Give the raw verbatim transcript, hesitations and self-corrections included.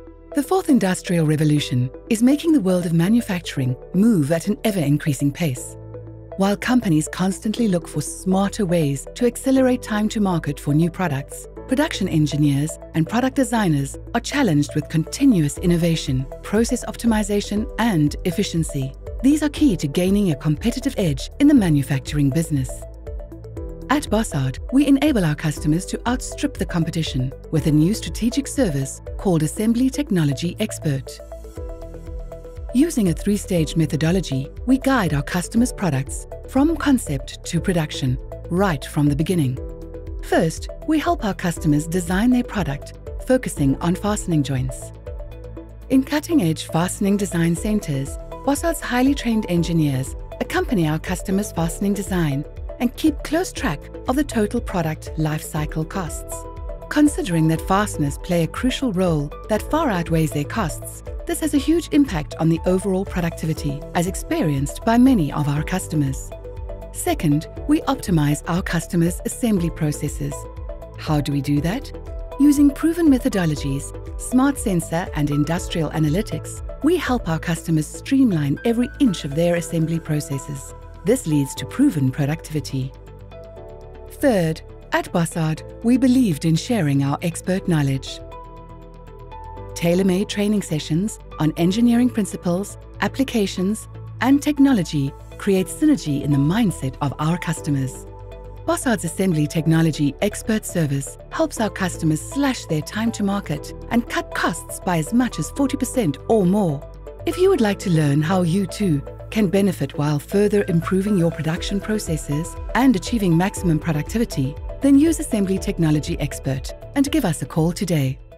The fourth industrial revolution is making the world of manufacturing move at an ever-increasing pace. While companies constantly look for smarter ways to accelerate time to market for new products, production engineers and product designers are challenged with continuous innovation, process optimization, and efficiency. These are key to gaining a competitive edge in the manufacturing business. At Bossard, we enable our customers to outstrip the competition with a new strategic service called Assembly Technology Expert. Using a three-stage methodology, we guide our customers' products from concept to production, right from the beginning. First, we help our customers design their product, focusing on fastening joints. In cutting-edge fastening design centers, Bossard's highly trained engineers accompany our customers' fastening design and keep close track of the total product life cycle costs. Considering that fasteners play a crucial role that far outweighs their costs, this has a huge impact on the overall productivity, as experienced by many of our customers. Second, we optimize our customers' assembly processes. How do we do that? Using proven methodologies, smart sensor and industrial analytics, we help our customers streamline every inch of their assembly processes. This leads to proven productivity. Third, at Bossard, we believed in sharing our expert knowledge. Tailor-made training sessions on engineering principles, applications, and technology create synergy in the mindset of our customers. Bossard's Assembly Technology Expert Service helps our customers slash their time to market and cut costs by as much as forty percent or more. If you would like to learn how you too can benefit while further improving your production processes and achieving maximum productivity, then use Assembly Technology Expert and give us a call today.